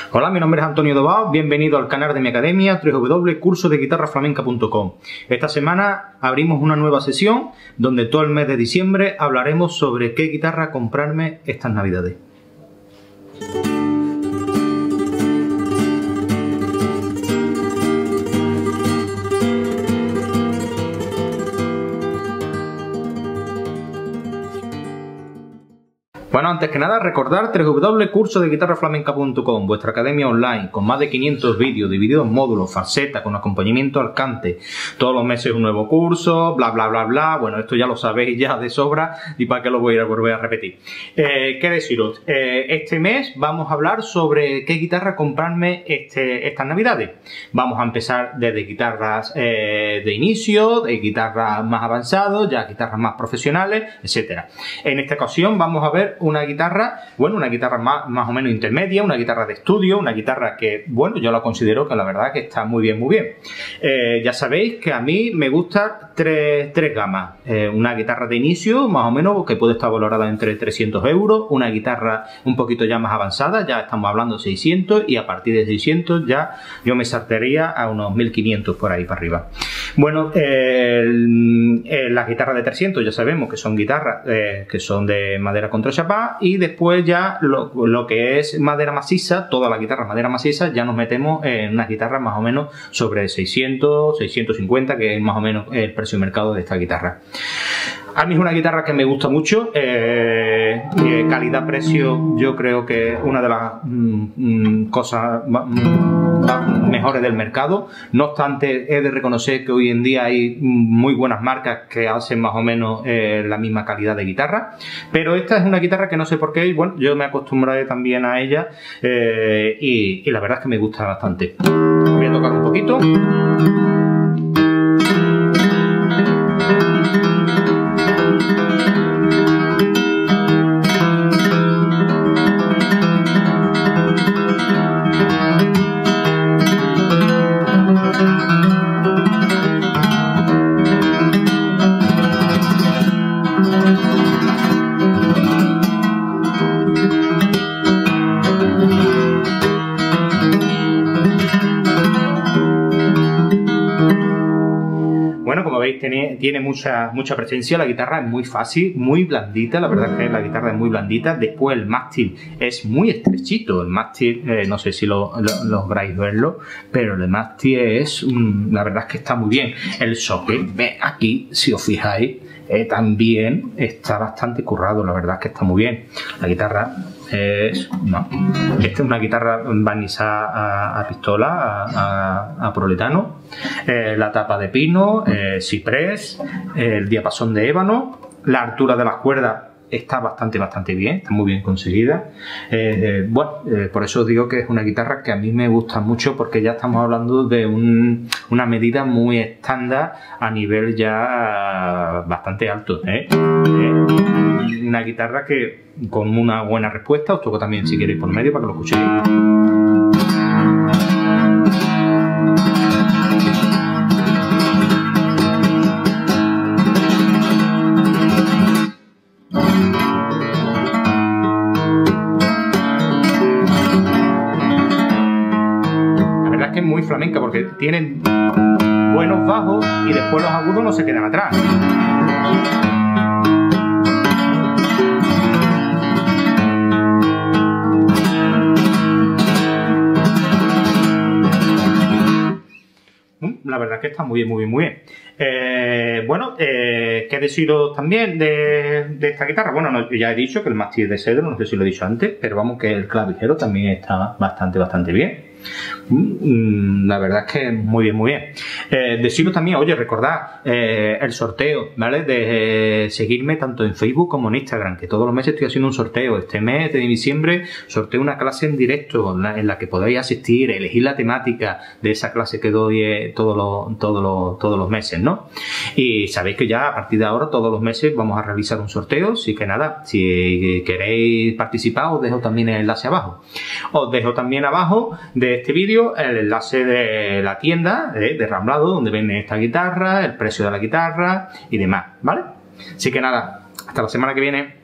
Hola, mi nombre es Antonio Dobao, bienvenido al canal de mi academia www.cursodeguitarraflamenca.com. Esta semana abrimos una nueva sesión donde todo el mes de diciembre hablaremos sobre qué guitarra comprarme estas navidades. Bueno, antes que nada, recordar www.cursodeguitarraflamenca.com, vuestra academia online, con más de 500 vídeos divididos en módulos, falseta, con acompañamiento al cante. Todos los meses un nuevo curso, bla, bla, bla, bla. Bueno, esto ya lo sabéis ya de sobra y para qué lo voy a volver a repetir. ¿Qué deciros? Este mes vamos a hablar sobre qué guitarra comprarme estas navidades. Vamos a empezar desde guitarras de inicio, de guitarras más avanzadas, ya guitarras más profesionales, etcétera. En esta ocasión vamos a ver una guitarra, bueno, una guitarra más o menos intermedia, una guitarra de estudio, una guitarra que, bueno, yo la considero que la verdad que está muy bien, muy bien. Ya sabéis que a mí me gustan tres gamas. Una guitarra de inicio, más o menos, que puede estar valorada entre 300 euros, una guitarra un poquito ya más avanzada, ya estamos hablando de 600, y a partir de 600 ya yo me saltaría a unos 1500 por ahí para arriba. Bueno, las guitarras de 300 ya sabemos que son guitarras que son de madera contra chapá, y después ya lo que es madera maciza, toda la guitarra madera maciza, ya nos metemos en unas guitarras más o menos sobre 600, 650, que es más o menos el precio de mercado de esta guitarra. A mí es una guitarra que me gusta mucho, calidad-precio yo creo que es una de las cosas mejores del mercado. No obstante, he de reconocer que hoy en día hay muy buenas marcas que hacen más o menos la misma calidad de guitarra, pero esta es una guitarra que no sé por qué, bueno, yo me acostumbré también a ella y la verdad es que me gusta bastante. Voy a tocar un poquito. Bueno, como veis tiene mucha presencia, la guitarra es muy fácil, muy blandita, la verdad es que la guitarra es muy blandita. Después el mástil es muy estrechito, el mástil, no sé si lográis verlo, pero el mástil es, la verdad es que está muy bien. El socket, aquí, si os fijáis, también está bastante currado, la verdad es que está muy bien. La guitarra esta es una guitarra barnizada a pistola, a proletano, la tapa de pino, ciprés, el diapasón de ébano, la altura de las cuerdas está bastante bien, está muy bien conseguida. Por eso os digo que es una guitarra que a mí me gusta mucho, porque ya estamos hablando de una medida muy estándar a nivel ya bastante alto. Una guitarra que con una buena respuesta, os toco también si queréis por medio para que lo escuchéis. Es muy flamenca porque tienen buenos bajos y después los agudos no se quedan atrás. La verdad es que está muy bien. ¿Qué deciros también de esta guitarra? Bueno, ya he dicho que el mástil es de cedro, no sé si lo he dicho antes, pero vamos, que el clavijero también está bastante bien. La verdad es que muy bien. Deciros también, oye, recordad el sorteo, ¿vale? De seguirme tanto en Facebook como en Instagram, que todos los meses estoy haciendo un sorteo. Este mes de diciembre sorteo una clase en directo en la que podéis asistir, elegir la temática de esa clase que doy todos los meses, ¿no? Y sabéis que ya a partir de ahora todos los meses vamos a realizar un sorteo, así que nada, si queréis participar os dejo también el enlace abajo. Os dejo también abajo de este vídeo el enlace de la tienda de Ramblado, donde venden esta guitarra, el precio de la guitarra y demás, ¿vale? Así que nada, hasta la semana que viene.